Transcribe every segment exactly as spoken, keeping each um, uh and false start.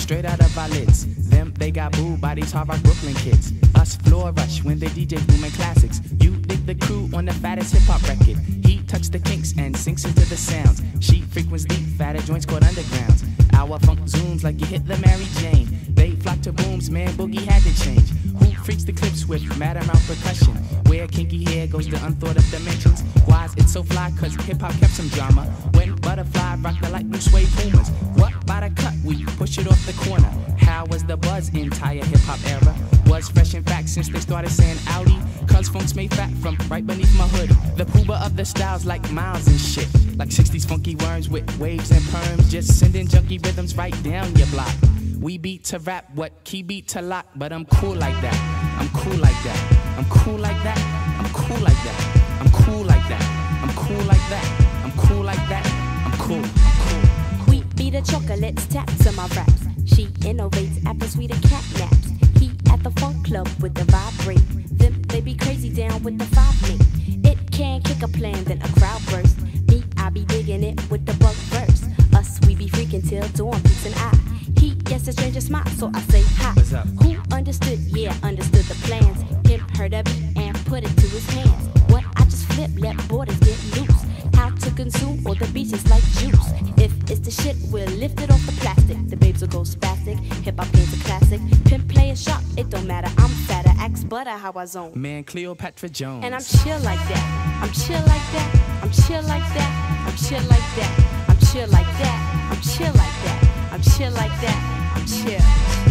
straight out of our lids. Them, they got booed by these hard rock Brooklyn kids. Us floor rush when they D J booming classics. You dig the crew on the fattest hip hop record. He touched the kinks and sinks into the sounds. She frequents deep, fatter joints called undergrounds. Our funk zooms like you hit the Mary Jane. They flock to booms, man, boogie had to change. Who freaks the clips with mad amount percussion? Where kinky hair goes to unthought of dimensions. Why's it so fly? Cause hip hop kept some drama. When Butterfly rocked the light blue suede boomers. What by the cut? We push it off the corner. How was the buzz entire hip hop era? Was fresh in fact since they started saying Audi. Cause funk's made fat from right beneath my hood. The pooba of the styles like miles and shit. Like sixties funky worms with waves and perms. Just sending junky rhythms right down your block. We beat to rap, what key beat to lock. But I'm cool like that, I'm cool like that. I'm cool like that, I'm cool like that. I'm cool like that, I'm cool like that. I'm cool like that, I'm cool, I'm cool. We beat the chocolates, taps on my raps. She innovates after sweeter cat naps. He at the funk club with the vibrate. Them they be crazy down with the five link. It can kick a plan, then a crowd burst. Me, I be digging it with the bug verse. Us, we be freaking till dawn, peace and I. He gets a stranger smile, so I say hi. What's up? Who understood? Yeah, understood the plans. Him heard of it and put it to his hands. What I just flip, let borders get loose. How to consume all the beaches like juice. If it's the shit, we'll lift it off the plastic. The babes will go spastic. Hip hop game's a classic. Pimp play a shot, it don't matter. I'm fatter, axe butter how I zone. Man, Cleopatra Jones. And I'm chill like that. I'm chill like that. I'm chill like that. I'm chill like that. I'm chill like that. I'm chill like that. I'm chill like that. I'm chill.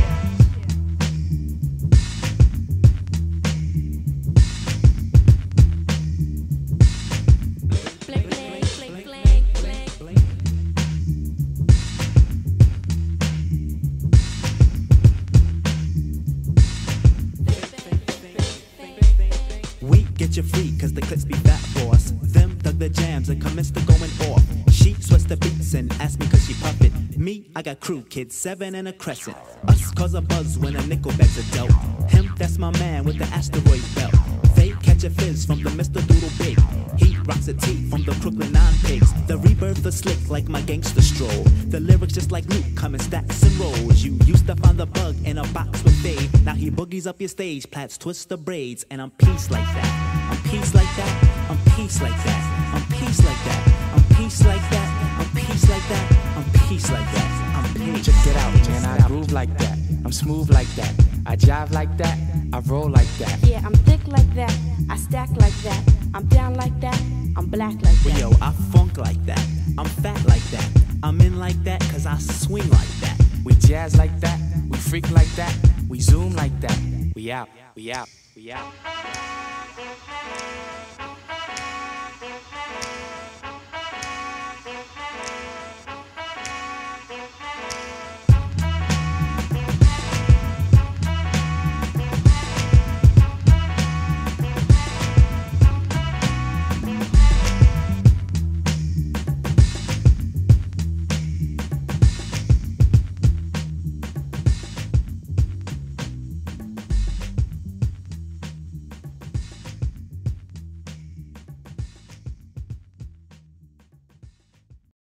We get you free cause the clips be fat boss. Them dug the jams and commenced to going off. She sweats the beats and asked me cause she puff it. Me, I got crew kids, seven and a crescent. Us cause a buzz when a nickel bags are dealt. Him, that's my man with the asteroid belt. They catch a fizz from the Mister Doodle Big. He rocks a tee from the Crooklyn Nine Pigs. The rebirth is slick like my gangster stroll. The lyrics just like Luke come in stacks and rolls. You used to find the bug in a box with Dave. Now he boogies up your stage, plats twist the braids. And I'm peace like that, I'm peace like that, I'm peace like that, I'm peace like that, I'm peace like that, I'm peace like that, I'm peace like that, I'm peace. Check it out, man, I groove like that. I'm smooth like that. I jive like that. I roll like that. Yeah, I'm thick like that. I stack like that. I'm down like that. I'm black like that. Yo, I funk like that. I'm fat like that. I'm in like that cause I swing like that. We jazz like that. We freak like that. We zoom like that. We out, we out, we out.